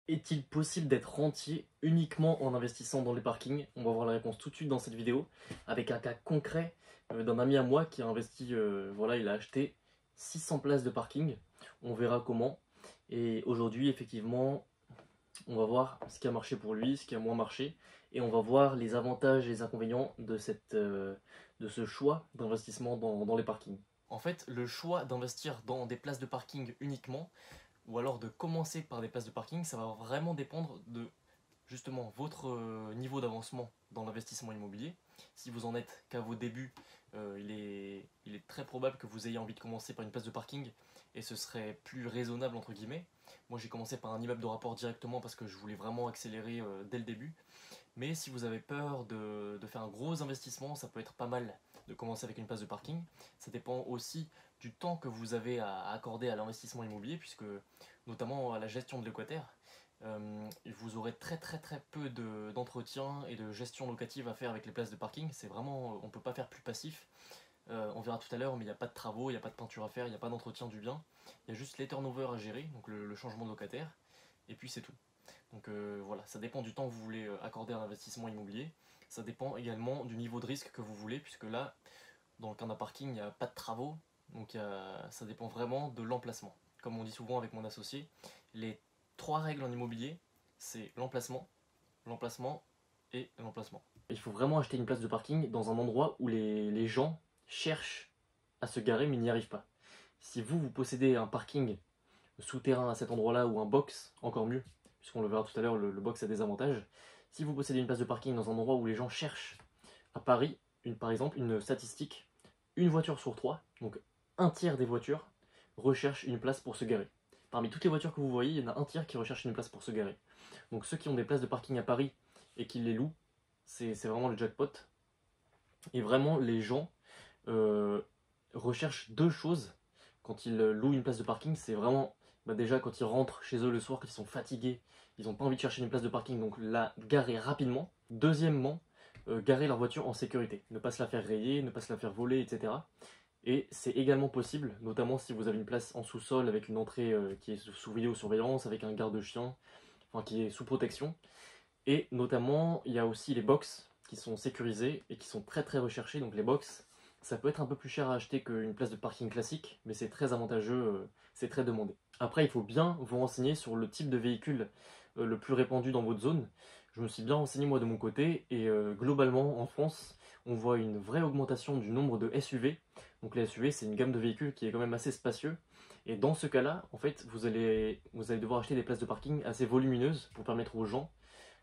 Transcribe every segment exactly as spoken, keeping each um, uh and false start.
Est-il possible d'être rentier uniquement en investissant dans les parkings? On va voir la réponse tout de suite dans cette vidéo, avec un cas concret euh, d'un ami à moi qui a investi, euh, voilà, il a acheté six cents places de parking. On verra comment. Et aujourd'hui, effectivement, on va voir ce qui a marché pour lui, ce qui a moins marché, et on va voir les avantages et les inconvénients de, cette, euh, de ce choix d'investissement dans, dans les parkings. En fait, le choix d'investir dans des places de parking uniquement, ou alors de commencer par des places de parking, ça va vraiment dépendre de justement votre euh, niveau d'avancement dans l'investissement immobilier. Si vous en êtes qu'à vos débuts, euh, il, est, il est très probable que vous ayez envie de commencer par une place de parking et ce serait plus raisonnable entre guillemets. Moi j'ai commencé par un immeuble de rapport directement parce que je voulais vraiment accélérer euh, dès le début. Mais si vous avez peur de, de faire un gros investissement, ça peut être pas mal de commencer avec une place de parking. Ça dépend aussi du temps que vous avez à accorder à l'investissement immobilier, puisque notamment à la gestion de locataires, euh, vous aurez très très très peu de- d'entretien et de gestion locative à faire avec les places de parking. C'est vraiment, on ne peut pas faire plus passif. Euh, on verra tout à l'heure, mais il n'y a pas de travaux, il n'y a pas de peinture à faire, il n'y a pas d'entretien du bien. Il y a juste les turnovers à gérer, donc le, le changement de locataire, et puis c'est tout. Donc euh, voilà, ça dépend du temps que vous voulez accorder à l'investissement immobilier. Ça dépend également du niveau de risque que vous voulez, puisque là, dans le cas d'un parking, il n'y a pas de travaux, donc il y a- ça dépend vraiment de l'emplacement. Comme on dit souvent avec mon associé, les trois règles en immobilier, c'est l'emplacement, l'emplacement et l'emplacement. Il faut vraiment acheter une place de parking dans un endroit où les, les gens cherchent à se garer mais n'y arrivent pas. Si vous, vous possédez un parking souterrain à cet endroit-là ou un box, encore mieux, puisqu'on le verra tout à l'heure, le, le box a des avantages. Si vous possédez une place de parking dans un endroit où les gens cherchent, à Paris, une, par exemple, une statistique, une voiture sur trois, donc un tiers des voitures, recherchent une place pour se garer. Parmi toutes les voitures que vous voyez, il y en a un tiers qui recherchent une place pour se garer. Donc ceux qui ont des places de parking à Paris et qui les louent, c'est vraiment le jackpot. Et vraiment, les gens euh, recherchent deux choses quand ils louent une place de parking. C'est vraiment, bah déjà quand ils rentrent chez eux le soir, quand ils sont fatigués, ils n'ont pas envie de chercher une place de parking, donc la garer rapidement. Deuxièmement, euh, garer leur voiture en sécurité, ne pas se la faire rayer, ne pas se la faire voler, et cetera. Et c'est également possible, notamment si vous avez une place en sous-sol avec une entrée euh, qui est sous vidéosurveillance, avec un garde-chien, enfin qui est sous protection. Et notamment, il y a aussi les box qui sont sécurisés et qui sont très très recherchés. Donc les box, ça peut être un peu plus cher à acheter qu'une place de parking classique, mais c'est très avantageux, euh, c'est très demandé. Après, il faut bien vous renseigner sur le type de véhicule euh, le plus répandu dans votre zone. Je me suis bien renseigné moi de mon côté et euh, globalement en France, on voit une vraie augmentation du nombre de S U V. Donc les S U V, c'est une gamme de véhicules qui est quand même assez spacieux. Et dans ce cas-là, en fait, vous allez, vous allez devoir acheter des places de parking assez volumineuses pour permettre aux gens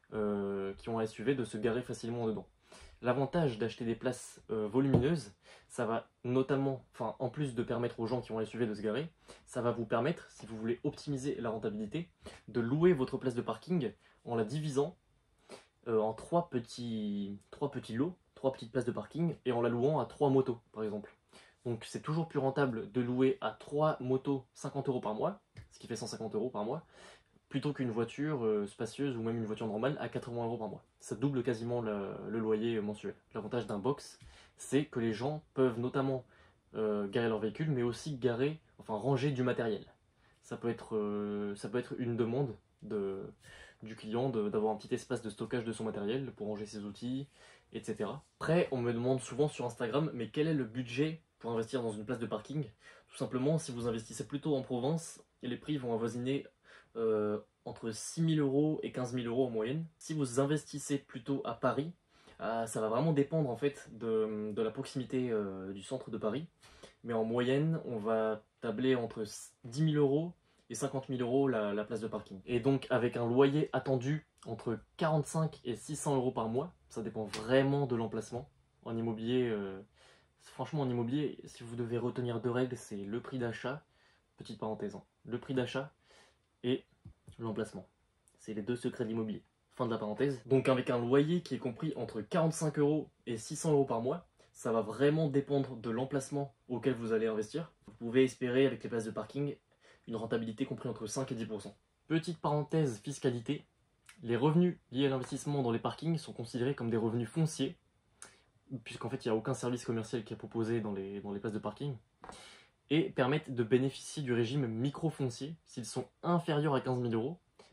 euh, qui ont un S U V de se garer facilement dedans. L'avantage d'acheter des places euh, volumineuses, ça va notamment, enfin en plus de permettre aux gens qui ont un S U V de se garer, ça va vous permettre, si vous voulez optimiser la rentabilité, de louer votre place de parking en la divisant euh, en trois petits, trois petits lots, trois petites places de parking, et en la louant à trois motos par exemple. Donc c'est toujours plus rentable de louer à trois motos cinquante euros par mois, ce qui fait cent cinquante euros par mois, plutôt qu'une voiture euh, spacieuse ou même une voiture normale à quatre-vingts euros par mois. Ça double quasiment le, le loyer mensuel. L'avantage d'un box, c'est que les gens peuvent notamment euh, garer leur véhicule, mais aussi garer, enfin ranger du matériel. Ça peut être, euh, ça peut être une demande de, du client d'avoir un petit espace de stockage de son matériel pour ranger ses outils, et cetera. Après, on me demande souvent sur Instagram, mais quel est le budget pour investir dans une place de parking? Tout simplement, si vous investissez plutôt en province, les prix vont avoisiner euh, entre six mille euros et quinze mille euros en moyenne. Si vous investissez plutôt à Paris, euh, ça va vraiment dépendre en fait de, de la proximité euh, du centre de Paris. Mais en moyenne, on va tabler entre dix mille euros et cinquante mille euros la, la place de parking. Et donc avec un loyer attendu entre quarante-cinq et six cents euros par mois, ça dépend vraiment de l'emplacement. En immobilier, euh, franchement en immobilier, si vous devez retenir deux règles, c'est le prix d'achat, petite parenthèse, hein, le prix d'achat et l'emplacement. C'est les deux secrets de l'immobilier. Fin de la parenthèse. Donc avec un loyer qui est compris entre quarante-cinq euros et six cents euros par mois, ça va vraiment dépendre de l'emplacement auquel vous allez investir. Vous pouvez espérer avec les places de parking une rentabilité comprise entre cinq et dix pour cent. Petite parenthèse fiscalité, les revenus liés à l'investissement dans les parkings sont considérés comme des revenus fonciers, puisqu'en fait il n'y a aucun service commercial qui est proposé dans les, dans les places de parking, et permettent de bénéficier du régime micro-foncier s'ils sont inférieurs à quinze mille euros,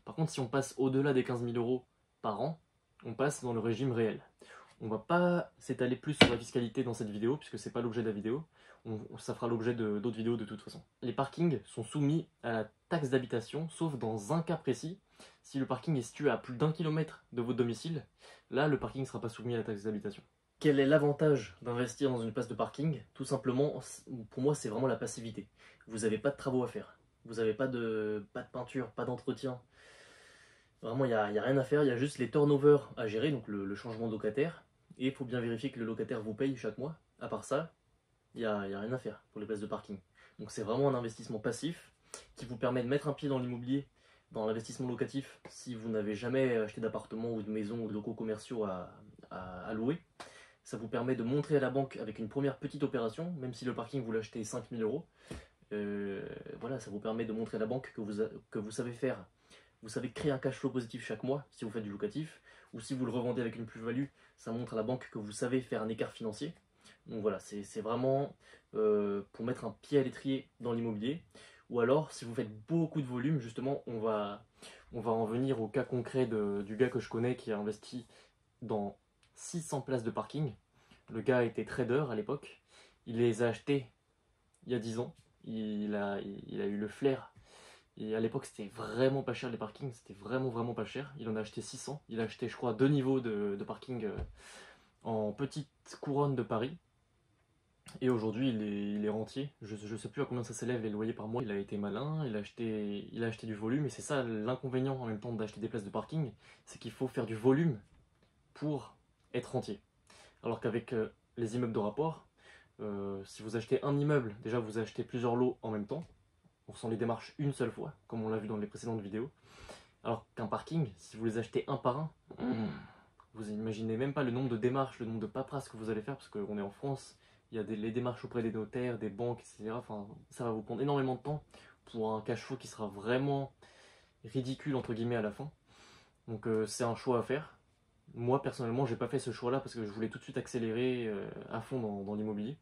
Par contre, si on passe au-delà des quinze mille euros par an, on passe dans le régime réel. On va pas s'étaler plus sur la fiscalité dans cette vidéo, puisque c'est pas l'objet de la vidéo. On, ça fera l'objet d'autres vidéos de toute façon. Les parkings sont soumis à la taxe d'habitation, sauf dans un cas précis. Si le parking est situé à plus d'un kilomètre de votre domicile, là, le parking ne sera pas soumis à la taxe d'habitation. Quel est l'avantage d'investir dans une place de parking? Tout simplement, pour moi, c'est vraiment la passivité. Vous n'avez pas de travaux à faire. Vous n'avez pas de, pas de peinture, pas d'entretien. Vraiment, il n'y a, y a rien à faire. Il y a juste les turnovers à gérer, donc le, le changement de locataire. Et il faut bien vérifier que le locataire vous paye chaque mois. À part ça, il n'y a, y a rien à faire pour les places de parking. Donc c'est vraiment un investissement passif qui vous permet de mettre un pied dans l'immobilier, dans l'investissement locatif, si vous n'avez jamais acheté d'appartement ou de maison ou de locaux commerciaux à, à, à louer. Ça vous permet de montrer à la banque avec une première petite opération, même si le parking vous l'achetez cinq mille euros. Euh, voilà, ça vous permet de montrer à la banque que vous, a, que vous savez faire. Vous savez créer un cash flow positif chaque mois si vous faites du locatif, ou si vous le revendez avec une plus-value, ça montre à la banque que vous savez faire un écart financier. Donc voilà, c'est vraiment euh, pour mettre un pied à l'étrier dans l'immobilier. Ou alors, si vous faites beaucoup de volume, justement, on va, on va en venir au cas concret de, du gars que je connais qui a investi dans six cents places de parking. Le gars était trader à l'époque. Il les a achetées il y a dix ans. Il a, il a eu le flair. Et à l'époque, c'était vraiment pas cher les parkings. C'était vraiment, vraiment pas cher. Il en a acheté six cents. Il a acheté, je crois, deux niveaux de, de parking euh, en petite couronne de Paris. Et aujourd'hui, il est, il est rentier. Je ne sais plus à combien ça s'élève les loyers par mois. Il a été malin, il a acheté, il a acheté du volume. Et c'est ça l'inconvénient en même temps d'acheter des places de parking. C'est qu'il faut faire du volume pour être rentier. Alors qu'avec euh, les immeubles de rapport, euh, si vous achetez un immeuble, déjà vous achetez plusieurs lots en même temps. On sent les démarches une seule fois, comme on l'a vu dans les précédentes vidéos. Alors qu'un parking, si vous les achetez un par un, mmh, vous imaginez même pas le nombre de démarches, le nombre de paperasses que vous allez faire, parce qu'on est en France, il y a des, les démarches auprès des notaires, des banques, et cetera. Enfin, ça va vous prendre énormément de temps pour un cash flow qui sera vraiment ridicule, entre guillemets, à la fin. Donc euh, c'est un choix à faire. Moi, personnellement, j'ai pas fait ce choix-là parce que je voulais tout de suite accélérer euh, à fond dans, dans l'immobilier.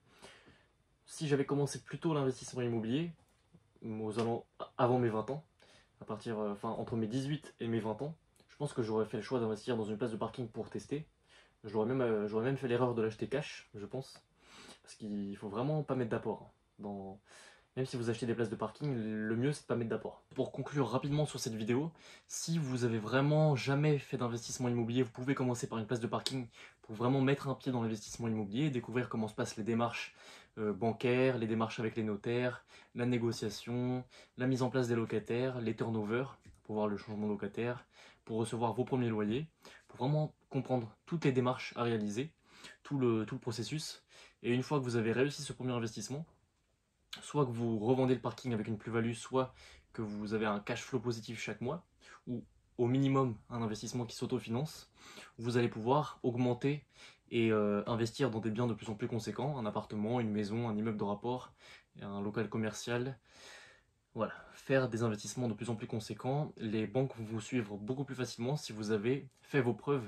Si j'avais commencé plus tôt l'investissement immobilier, aux allant, avant mes vingt ans, à partir, euh, enfin, entre mes dix-huit et mes vingt ans, je pense que j'aurais fait le choix d'investir dans une place de parking pour tester. J'aurais même, euh, j'aurais même fait l'erreur de l'acheter cash, je pense. Parce qu'il faut vraiment pas mettre d'apport. Dans... Même si vous achetez des places de parking, le mieux c'est de pas mettre d'apport. Pour conclure rapidement sur cette vidéo, si vous avez vraiment jamais fait d'investissement immobilier, vous pouvez commencer par une place de parking pour vraiment mettre un pied dans l'investissement immobilier, découvrir comment se passent les démarches euh, bancaires, les démarches avec les notaires, la négociation, la mise en place des locataires, les turnovers, pour voir le changement de locataire, pour recevoir vos premiers loyers, pour vraiment comprendre toutes les démarches à réaliser, tout le, tout le processus. Et une fois que vous avez réussi ce premier investissement, soit que vous revendez le parking avec une plus-value, soit que vous avez un cash flow positif chaque mois, ou au minimum un investissement qui s'autofinance, vous allez pouvoir augmenter et euh, investir dans des biens de plus en plus conséquents, un appartement, une maison, un immeuble de rapport, un local commercial. Voilà, faire des investissements de plus en plus conséquents. Les banques vont vous suivre beaucoup plus facilement si vous avez fait vos preuves,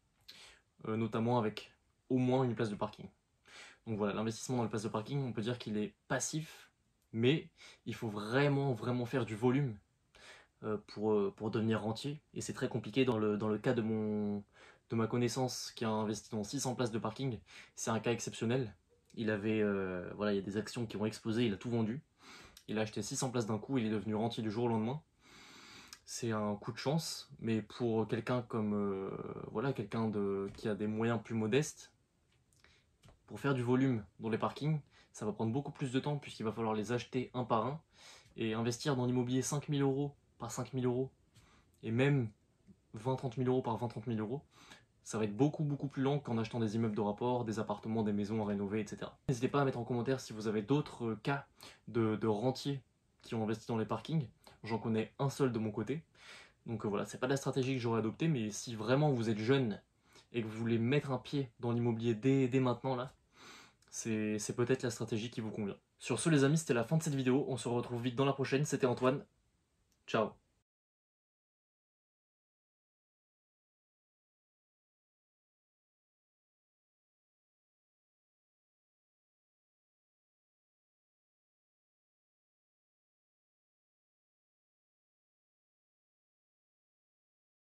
euh, notamment avec au moins une place de parking. Donc voilà, l'investissement dans les places de parking, on peut dire qu'il est passif, mais il faut vraiment, vraiment faire du volume euh, pour, euh, pour devenir rentier. Et c'est très compliqué dans le, dans le cas de, mon, de ma connaissance qui a investi dans six cents places de parking. C'est un cas exceptionnel. Il avait, euh, voilà, il y a des actions qui ont explosé, il a tout vendu. Il a acheté six cents places d'un coup, il est devenu rentier du jour au lendemain. C'est un coup de chance, mais pour quelqu'un comme euh, voilà, quelqu'un de qui a des moyens plus modestes, pour faire du volume dans les parkings, ça va prendre beaucoup plus de temps puisqu'il va falloir les acheter un par un et investir dans l'immobilier cinq mille euros par cinq mille euros et même vingt à trente mille euros par vingt à trente mille euros. Ça va être beaucoup beaucoup plus lent qu'en achetant des immeubles de rapport, des appartements, des maisons à rénover, et cetera. N'hésitez pas à mettre en commentaire si vous avez d'autres cas de, de rentiers qui ont investi dans les parkings. J'en connais un seul de mon côté. Donc voilà, c'est pas la stratégie que j'aurais adoptée, mais si vraiment vous êtes jeune et que vous voulez mettre un pied dans l'immobilier dès, dès maintenant là, c'est peut-être la stratégie qui vous convient. Sur ce les amis, c'était la fin de cette vidéo. On se retrouve vite dans la prochaine. C'était Antoine. Ciao.